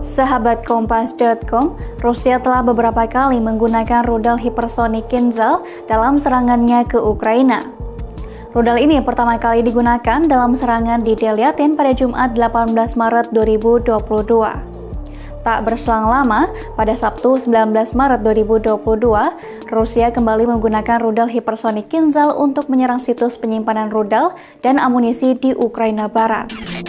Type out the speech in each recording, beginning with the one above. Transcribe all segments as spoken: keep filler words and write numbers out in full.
Sahabat Kompas titik com, Rusia telah beberapa kali menggunakan rudal hipersonik Kinzhal dalam serangannya ke Ukraina. Rudal ini pertama kali digunakan dalam serangan di Delyatyn pada Jumat delapan belas Maret dua ribu dua puluh dua. Tak berselang lama, pada Sabtu sembilan belas Maret dua ribu dua puluh dua, Rusia kembali menggunakan rudal hipersonik Kinzhal untuk menyerang situs penyimpanan rudal dan amunisi di Ukraina Barat.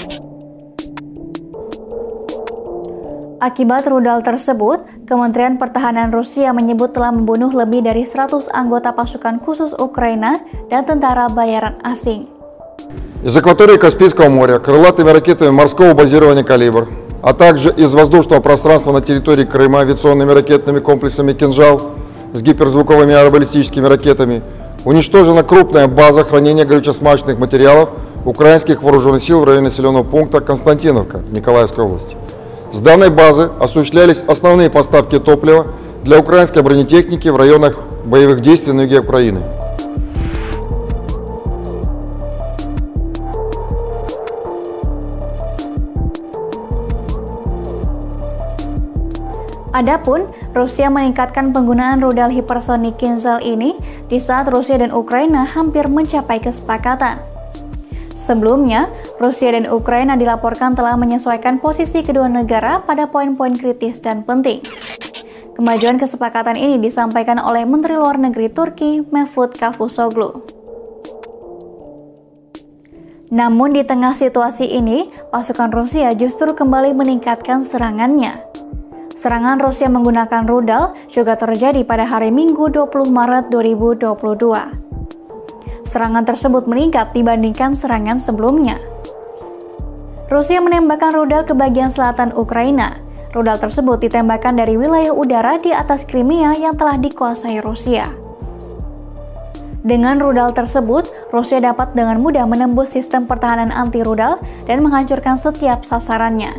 Akibat rudal tersebut, Kementerian Pertahanan Rusia menyebut telah membunuh lebih dari seratus anggota pasukan khusus Ukraina dan tentara bayaran asing. Из акватории Каспийского моря крылатыми ракетами морского базирования «Калибр», а также из воздушного пространства на территории Крыма авиационными ракетными комплексами «Кинжал» с гиперзвуковыми аэробаллистическими ракетами уничтожена крупная база хранения горюче-смазочных материалов украинских вооруженных сил в районе населенного пункта Константиновка Николаевской области. С данной базы осуществлялись основные поставки топлива для украинской бронетехники в районах боевых действий на юге Украины. Adapun, Rusia meningkatkan penggunaan rudal hipersonik Kinzhal ini di saat Rusia dan Ukraina hampir mencapai kesepakatan. Sebelumnya, Rusia dan Ukraina dilaporkan telah menyesuaikan posisi kedua negara pada poin-poin kritis dan penting. Kemajuan kesepakatan ini disampaikan oleh Menteri Luar Negeri Turki, Mevlut Cavusoglu. Namun di tengah situasi ini, pasukan Rusia justru kembali meningkatkan serangannya. Serangan Rusia menggunakan rudal juga terjadi pada hari Minggu dua puluh Maret dua ribu dua puluh dua. Serangan tersebut meningkat dibandingkan serangan sebelumnya. Rusia menembakkan rudal ke bagian selatan Ukraina. Rudal tersebut ditembakkan dari wilayah udara di atas Crimea yang telah dikuasai Rusia. Dengan rudal tersebut, Rusia dapat dengan mudah menembus sistem pertahanan anti-rudal dan menghancurkan setiap sasarannya.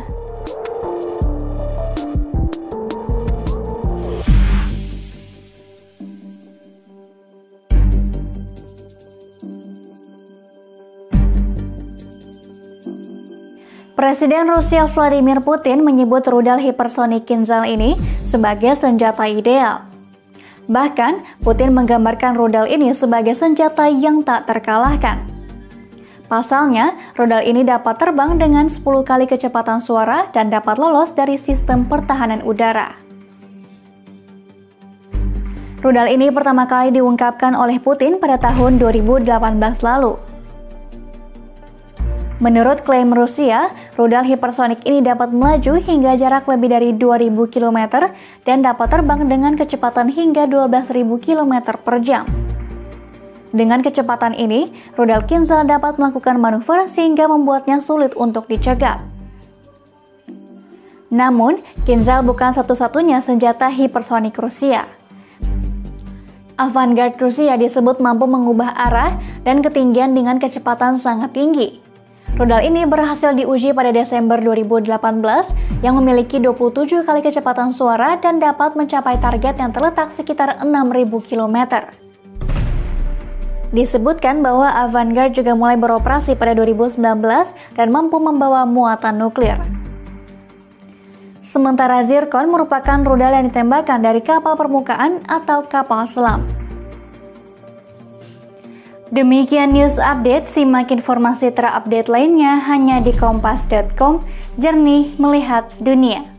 Presiden Rusia Vladimir Putin menyebut rudal hipersonik Kinzhal ini sebagai senjata ideal. Bahkan, Putin menggambarkan rudal ini sebagai senjata yang tak terkalahkan. Pasalnya, rudal ini dapat terbang dengan sepuluh kali kecepatan suara dan dapat lolos dari sistem pertahanan udara. Rudal ini pertama kali diungkapkan oleh Putin pada tahun dua ribu delapan belas lalu. Menurut klaim Rusia, rudal hipersonik ini dapat melaju hingga jarak lebih dari dua ribu kilometer dan dapat terbang dengan kecepatan hingga dua belas ribu kilometer per jam. Dengan kecepatan ini, rudal Kinzhal dapat melakukan manuver sehingga membuatnya sulit untuk dicegat. Namun, Kinzhal bukan satu-satunya senjata hipersonik Rusia. Avangard Rusia disebut mampu mengubah arah dan ketinggian dengan kecepatan sangat tinggi. Rudal ini berhasil diuji pada Desember dua ribu delapan belas yang memiliki dua puluh tujuh kali kecepatan suara dan dapat mencapai target yang terletak sekitar enam ribu kilometer. Disebutkan bahwa Avangard juga mulai beroperasi pada dua ribu sembilan belas dan mampu membawa muatan nuklir. Sementara Zircon merupakan rudal yang ditembakkan dari kapal permukaan atau kapal selam. Demikian news update, simak informasi terupdate lainnya hanya di kompas titik com, jernih melihat dunia.